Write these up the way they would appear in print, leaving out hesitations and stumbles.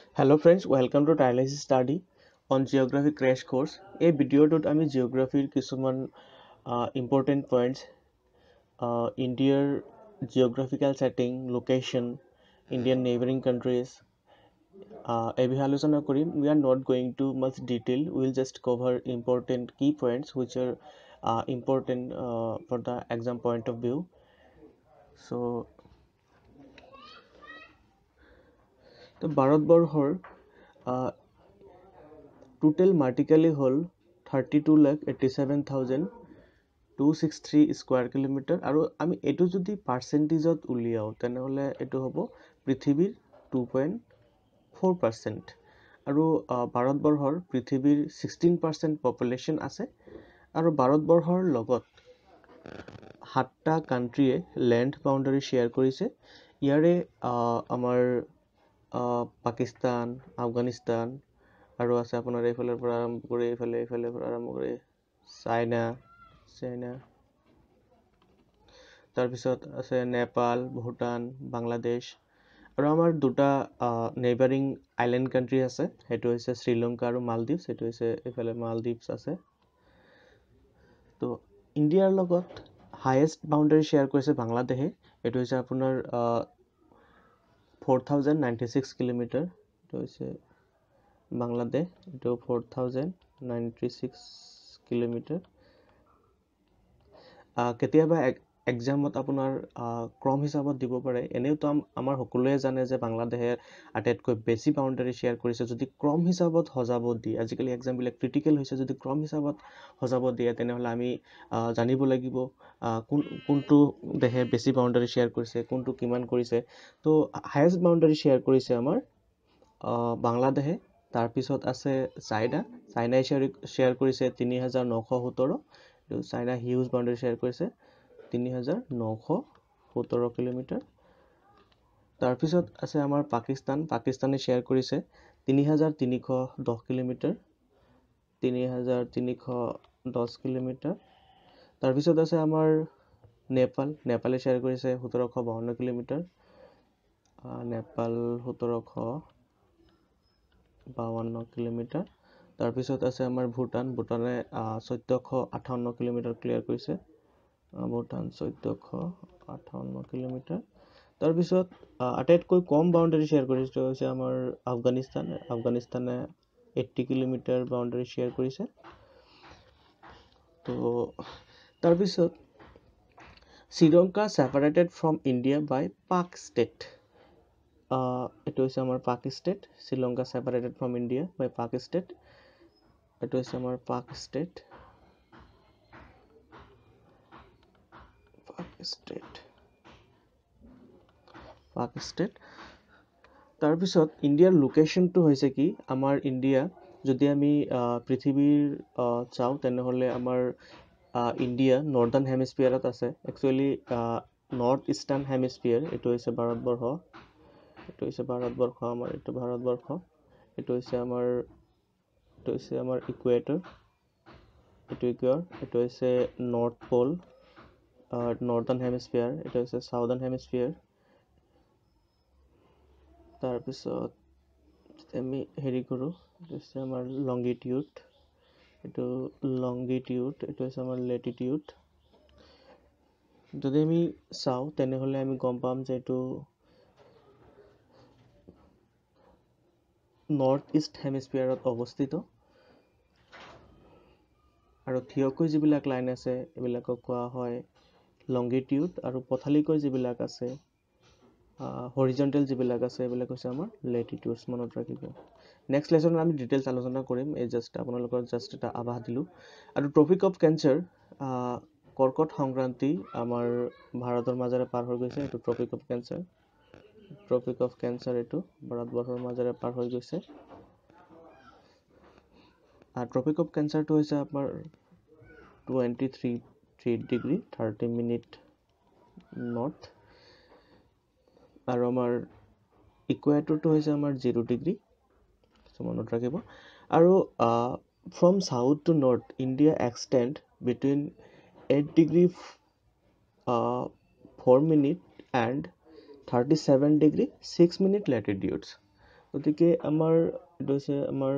Hello friends, welcome to Tireless Study on Geography Crash Course. এই ভিডিঅ'টোত আমি জিঅ'গ্ৰাফীৰ কিছুমান ইম্পৰ্টেণ্ট পইণ্টছ ইণ্ডিয়াৰ geographical setting, location, Indian neighbouring countries এই বিষয়ে আলোচনা কৰিম. We are not going to much detail. We will just cover important key points which are important for the exam point of view. So, ভাৰতবৰ্ষৰ total মাটিকালি হ'ল 32,87,263 square kilometre আৰু আমি এইটো যদি পাৰ্চেণ্টেজত উলিয়াওঁ তেনেহ'লে এইটো হ'ব পৃথিৱীৰ 2.4%. আৰু ভাৰতবৰ্ষৰ পৃথিৱীৰ 16% পপুলেশ্যন আছে আৰু ভাৰতবৰ্ষৰ লগত 7টা কাণ্ট্ৰিয়ে লেণ্ড বাউণ্ডাৰী শ্বেয়াৰ কৰিছে. ইয়াৰে আমাৰ পাকিস্তান, আফগানিস্তান আৰু আছে আপোনাৰ এইফালৰ পৰা আৰম্ভ কৰি এইফালৰ পৰা আৰম্ভ কৰি চাইনা তাৰপিছত আছে নেপাল, ভূটান, বাংলাদেশ আৰু আমাৰ দুটা নেইবাৰিং আইলেণ্ড কাণ্ট্ৰি আছে. সেইটো হৈছে শ্ৰীলংকা আৰু মালদ্বীপছ. সেইটো হৈছে এইফালে মালদ্বীপছ আছে. তো ইণ্ডিয়াৰ লগত হায়েষ্ট বাউণ্ডাৰী শ্বেয়াৰ কৰিছে বাংলাদেশে. এইটো হৈছে আপোনাৰ 4,096 কিলোমিটাৰ. এইটো হৈছে বাংলাদেশ. এইটো 4,096 কিলোমিটাৰ. কেতিয়াবা এক্সামত আপোনাৰ ক্ৰম হিচাপত দিব পাৰে. এনেওতো আমাৰ সকলোৱে জানে যে বাংলাদেশে আটাইতকৈ বেছি বাউণ্ডাৰী শ্বেয়াৰ কৰিছে. যদি ক্ৰম হিচাপত সজাব দিয়ে, আজিকালি এক্সামবিলাক ক্ৰিটিকেল হৈছে, যদি ক্ৰম হিচাপত সজাব দিয়ে তেনেহ'লে আমি জানিব লাগিব কোনটো দেশে বেছি বাউণ্ডাৰী শ্বেয়াৰ কৰিছে, কোনটো কিমান কৰিছে. তো হায়েষ্ট বাউণ্ডাৰী শ্বেয়াৰ কৰিছে আমাৰ বাংলাদেশে. তাৰপিছত আছে চাইনাই শ্বেয়াৰ কৰিছে 3,917. চাইনা হিউজ বাউণ্ডাৰী শ্বেয়াৰ কৰিছে 3,917 কিলোমিটাৰ. তাৰপিছত আছে আমাৰ পাকিস্তানে শ্বেয়াৰ কৰিছে 3,310 কিলোমিটাৰ. 3,310 কিলোমিটাৰ. তাৰপিছত আছে আমাৰ নেপালে শ্বেয়াৰ কৰিছে 1,752 কিলোমিটাৰ. নেপাল 1,752 কিলোমিটাৰ. তাৰপিছত আছে আমাৰ ভূটানে 1,458 কিলোমিটাৰ ক্লিয়াৰ কৰিছে. ভূটান 1,458 কিলোমিটাৰ. তাৰপিছত আটাইতকৈ কম বাউণ্ডাৰী শ্বেয়াৰ কৰিছে হৈছে আমাৰ আফগানিস্তানে 80 কিলোমিটাৰ বাউণ্ডাৰী শ্বেয়াৰ কৰিছে. তো তাৰপিছত Sri Lanka separated from India by Palk strait. এইটো হৈছে আমাৰ Palk strait. Sri Lanka separated from India by Palk strait. এইটো হৈছে আমাৰ পাক ষ্টেট. তাৰপিছত ইণ্ডিয়াৰ লোকেশ্যনটো হৈছে কি, আমাৰ ইণ্ডিয়া যদি আমি পৃথিৱীৰ চাওঁ তেনেহ'লে আমাৰ ইণ্ডিয়া নৰ্দাৰ্ণ হেমিস্ফিয়াৰত আছে. একচুৱেলি নৰ্থ ইষ্টাৰ্ণ হেমিস্ফিয়াৰ এইটো হৈছে ভাৰতবৰ্ষ. এইটো হৈছে আমাৰ ইকুৱেটৰ. এইটো হৈছে নৰ্থ প'ল, নৰ্দাৰ্ণ হেমিস্ফিয়াৰ. এইটো হৈছে চাউদাৰ্ণ হেমিস্ফিয়াৰ. তাৰপিছত আমি হেৰি কৰোঁ, এইটো হৈছে আমাৰ লংগিটিউড. এইটো হৈছে আমাৰ লেটিটিউড. যদি আমি চাওঁ তেনেহ'লে আমি গম পাম যে এইটো নৰ্থ ইষ্ট হেমিস্ফিয়াৰত অৱস্থিত. আৰু থিয়কৈ যিবিলাক লাইন আছে এইবিলাকক কোৱা হয় লংগিটিউড, আৰু পথালিকৈ যিবিলাক আছে হৰিজণ্টেল যিবিলাক আছে এইবিলাক হৈছে আমাৰ লেটিটিউডছ. মনত ৰাখিব. নেক্সট লেচনত আমি ডিটেইলছ আলোচনা কৰিম. এই আপোনালোকৰ এটা আভাস দিলোঁ. আৰু ট্ৰপিক অফ কেঞ্চাৰ, কৰ্কট সংক্ৰান্তি আমাৰ ভাৰতৰ মাজেৰে পাৰ হৈ গৈছে. এইটো ট্ৰপিক অফ কেঞ্চাৰ এইটো ভাৰতবৰ্ষৰ মাজেৰে পাৰ হৈ গৈছে. ট্ৰপিক অফ কেঞ্চাৰটো হৈছে আমাৰ 23 ডিগ্ৰী 30 মিনিট নৰ্থ. আৰু আমাৰ ইকুৱেটৰটো হৈছে আমাৰ 0 ডিগ্ৰী. মনত ৰাখিব. আৰু from south to north India extend between 8 degree 4 minute and 37 degree 6 minute latitudes. গতিকে আমাৰ এইটো হৈছে আমাৰ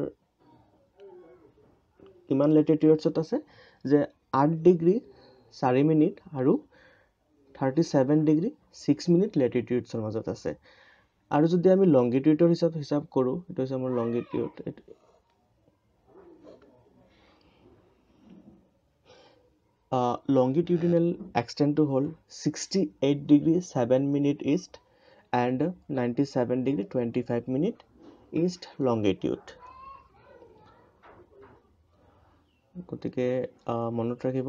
কিমান লেটিটিউডছত আছে যে 8 ডিগ্ৰী 4 মিনিট আৰু 37 ডিগ্ৰী 6 মিনিট লেটিটিউডছৰ মাজত আছে। আৰু যদি আমি লংগিটিউডৰ হিচাপ কৰোঁ, এইটো হৈছে আমাৰ লংগিটিউড। Longitudinal extent হ'ল 68 degree 7 minute east and 97 degree 25 minute east longitude. গতিকে মনত ৰাখিব।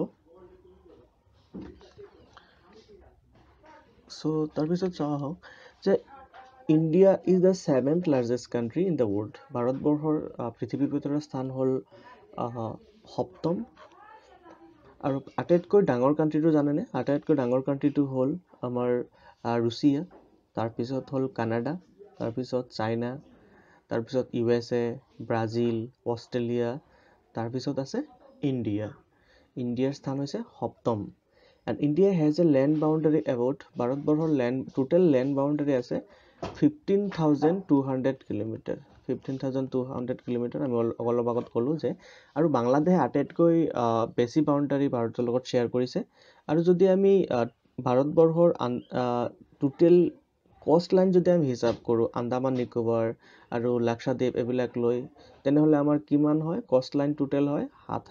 So তাৰপিছত চাওঁ আহক যে India is the 7th largest country in the world. ভাৰতবৰ্ষৰ পৃথিৱীৰ ভিতৰত স্থান হ'ল 7ম। আৰু আটাইতকৈ ডাঙৰ কাণ্ট্ৰিটো জানেনে? আটাইতকৈ ডাঙৰ কাণ্ট্ৰিটো হ'ল আমাৰ ৰুছিয়া, তাৰপিছত হ'ল কানাডা, তাৰপিছত চাইনা, তাৰপিছত USA, ব্ৰাজিল, অষ্ট্ৰেলিয়া, তাৰপিছত আছে ইণ্ডিয়া। ইণ্ডিয়াৰ স্থান হৈছে 7ম। And India has a land boundary about ভাৰতবৰ্ষৰ total land boundary আছে 15,200 কিলোমিটাৰ। 15,200 কিলোমিটাৰ আমি অলপ আগত ক'লোঁ যে, আৰু বাংলাদেশে আটাইতকৈ বেছি বাউণ্ডাৰী ভাৰতৰ লগত শ্বেয়াৰ কৰিছে। আৰু যদি আমি ভাৰতবৰ্ষৰ টোটেল কষ্ট লাইন যদি আমি হিচাপ কৰোঁ, আন্দামান নিকোবৰ আৰু লাক্ষাদ্বীপ এইবিলাক লৈ, তেনেহ'লে আমাৰ কিমান হয়? কষ্ট লাইন টোটেল হয়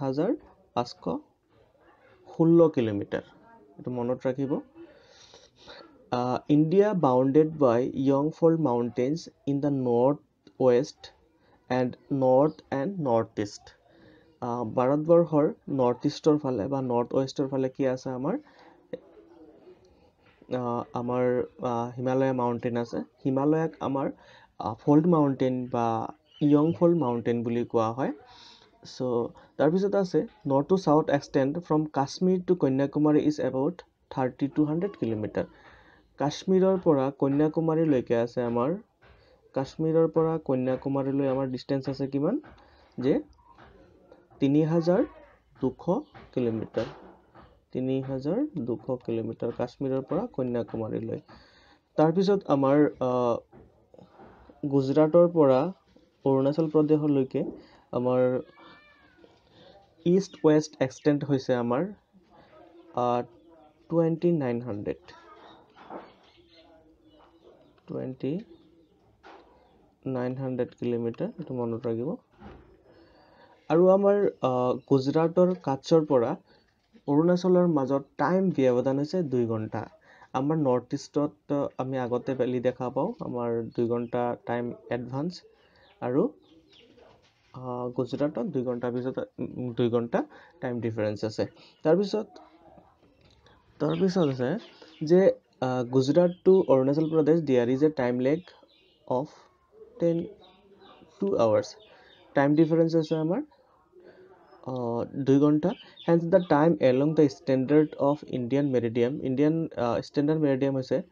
7,516 কিলোমিটাৰ। এইটো মনত ৰাখিব। India bounded by young fold mountains in the north west and north east. ভাৰতবৰ্ষৰ নৰ্থ ইষ্টৰ ফালে বা নৰ্থ ৱেষ্টৰ ফালে কি আছে? আমাৰ হিমালয়া মাউণ্টেইন আছে। হিমালয়াক আমাৰ ফল্ড মাউণ্টেইন বা য়ংফল মাউণ্টেইন বুলি কোৱা হয়। চ' তাৰপিছত আছে north to south extend from Kashmir to Kanyakumari is about 3,200 kilometre. কাশ্মীৰৰ পৰা কন্যাকুমাৰীলৈকে আছে আমাৰ, কাশ্মীৰৰ পৰা কন্যাকুমাৰীলৈ আমাৰ ডিষ্টেঞ্চ আছে কিমান? যে 3,200 কিলোমিটাৰ। 3,200 কিলোমিটাৰ কাশ্মীৰৰ পৰা কন্যাকুমাৰীলৈ। তাৰপিছত আমাৰ গুজৰাটৰ পৰা অৰুণাচল প্ৰদেশলৈকে আমাৰ ইষ্ট ৱেষ্ট এক্সটেণ্ড হৈছে আমাৰ 2,900 কিলোমিটাৰ। এইটো মনত ৰাখিব। আৰু আমাৰ গুজৰাটৰ কাটছৰ পৰা অৰুণাচলৰ মাজত টাইম ব্যৱধান হৈছে 2 ঘণ্টা। আমাৰ নৰ্থ ইষ্টত আমি আগতে বেলি দেখা পাওঁ, আমাৰ 2 ঘণ্টা টাইম এডভান্স, আৰু গুজৰাটত 2 ঘণ্টাৰ পিছত 2 ঘণ্টা টাইম ডিফাৰেঞ্চ আছে। তাৰপিছত আছে যে Gujarat to Arunachal Pradesh there is a time lag of 2 hours। Time difference আছে আমাৰ 2 ঘণ্টা। Hence the time along the standard of Indian meridian. Indian standard meridian হৈছে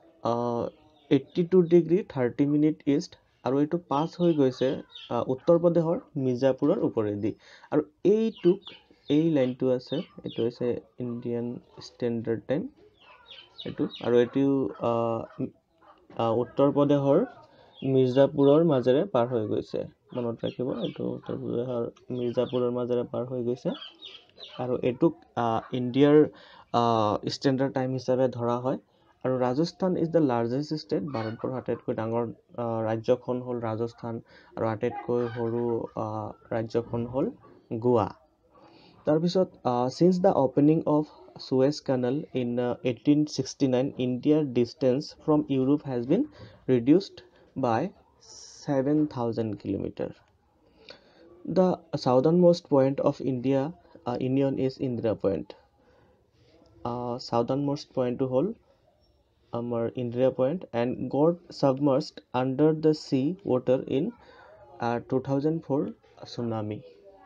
82 ডিগ্ৰী 30 মিনিট ইষ্ট, আৰু এইটো পাছ হৈ গৈছে উত্তৰ প্ৰদেশৰ মিৰ্জাপুৰৰ ওপৰেদি। আৰু এই লাইনটো আছে, এইটো হৈছে ইণ্ডিয়ান ষ্টেণ্ডাৰ্ড টাইম এইটো, আৰু এইটো উত্তৰ প্ৰদেশৰ মিৰ্জাপুৰৰ মাজেৰে পাৰ হৈ গৈছে। মনত ৰাখিব, এইটো উত্তৰ প্ৰদেশৰ মিৰ্জাপুৰৰ মাজেৰে পাৰ হৈ গৈছে, আৰু এইটোক ইণ্ডিয়াৰ ষ্টেণ্ডাৰ্ড টাইম হিচাপে ধৰা হয়। আৰু Rajasthan is the largest state. ভাৰতবৰ্ষৰ আটাইতকৈ ডাঙৰ ৰাজ্যখন হ'ল ৰাজস্থান, আৰু আটাইতকৈ সৰু ৰাজ্যখন হ'ল গোৱা। তাৰপিছত since the opening of Suez Canal in 1869, India's distance from Europe has been reduced by 7,000 kilometers. The southernmost point of Union is Indira Point. Southernmost point to hold our Indira Point, and got submerged under the sea water in 2004 tsunami.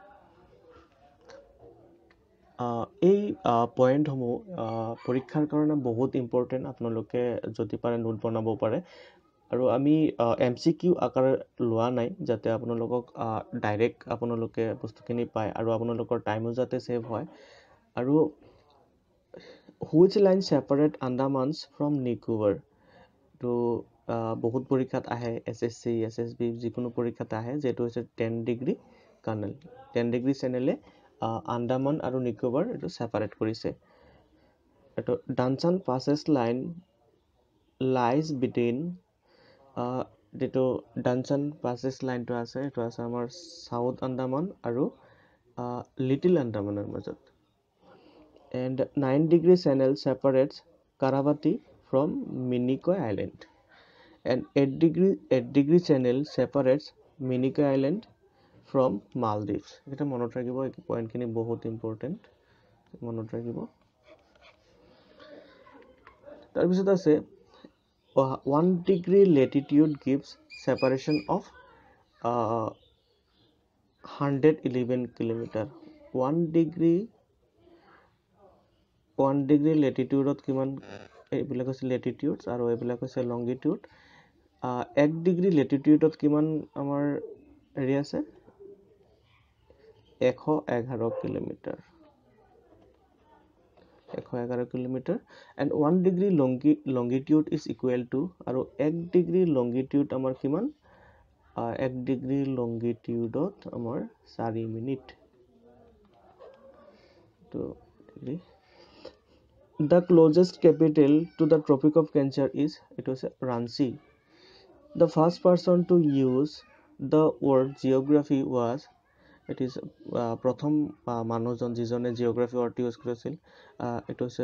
এই পইণ্টসমূহ পৰীক্ষাৰ কাৰণে বহুত important. আপোনালোকে যদি পাৰে note বনাব পাৰে, আৰু আমি MCQ আকাৰে লোৱা নাই, যাতে আপোনালোকক ডাইৰেক্ট আপোনালোকে বস্তুখিনি পায় আৰু আপোনালোকৰ টাইমো যাতে ছেভ হয়। আৰু which line separate Andamans from Nicobar? তো বহুত পৰীক্ষাত আহে SSC SSB যিকোনো পৰীক্ষাত আহে যেটো হৈছে 10 ডিগ্ৰী কাৰ্নেল 10 ডিগ্ৰী চেনেলে আন্দামান আৰু নিকোবৰ এটো সেপাৰেট কৰিছে এটো ডানচান passes line lies between যেটো ডানচান passes line টো আছে এটো আছে আমাৰ সাউথ আন্দামান আৰু লিটল আন্দামানৰ মাজত and 9 degree channel separates Karavati from Minicoy Island and 8 degree channel separates Minicoy Island from Maldives এটা মনত ৰাখিব এই পইণ্টখিনি বহুত ইম্পৰ্টেন্ট মনত ৰাখিব তাৰ পিছত আছে 1 degree latitude gives separation of 111 kilometer 1 degree latitude কিমান এইবিলাক আছে latitudes আৰু এইবিলাক আছে longitude 1 degree latitude কিমান আমাৰ হেৰি আছে 111 kilometre 111 kilometre and 1 degree longitude is equal to আৰু 1 degree longitude আমাৰ কিমান 1 degree longitude আমাৰ 4 মিনিট তো the closest capital to the Tropic of Cancer is it was Ranchi the first person to use the word geography was it is prothom মানুহজন যিজনে geography word use কৰিছিল it was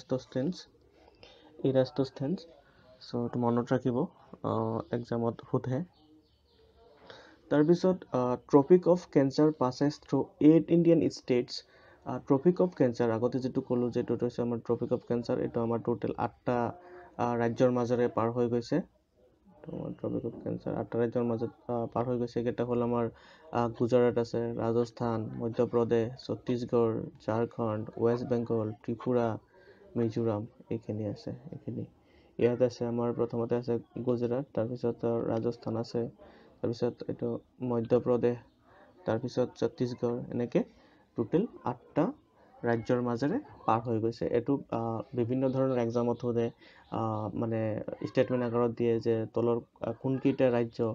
Eratosthenes so to মনত ৰাখিব এক্সামত সোধে তাৰ পিছত Tropic of Cancer passes through 8 Indian states Tropic of Cancer আগতে যেটো কলো যে এটো হৈছে আমাৰ Tropic of Cancer এটো আমাৰ টোটাল 8টা ৰাজ্যৰ মাজৰে পাৰ হৈ গৈছে Tropic of Cancer 8টা ৰাজ্যৰ মাজত পাৰ হৈ গৈছে এটা হল আমাৰ গুজৰাট আছে ৰাজস্থান মধ্য প্ৰদেশ ছত্তীশগড় ঝাৰখণ্ড ওয়েস্ট বেংগল ত্ৰিপুৰা মিজোৰাম এইখিনি আছে এইখিনি ইয়াত আছে আমাৰ প্ৰথমতে আছে গুজৰাট তাৰ পিছত ৰাজস্থান আছে তাৰ পিছত এটো মধ্য প্ৰদেশ তাৰ পিছত ছত্তীশগড় এনেকে টোটাল 8টা ৰাজ্যৰ মাজৰে পাৰ হৈ গৈছে এটো বিভিন্ন ধৰণৰ এক্সামত হোদে মানে স্টেটমেন্ট আকাৰত দিয়ে যে তলৰ কোনকিটা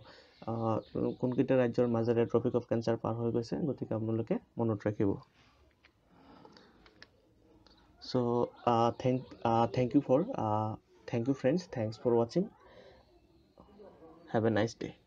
ৰাজ্যৰ মাজৰে Tropic of Cancer পাৰ হৈ গৈছে গতিকে আপোনালোকে মনত ৰাখিব so thank you friends thanks for watching have a nice day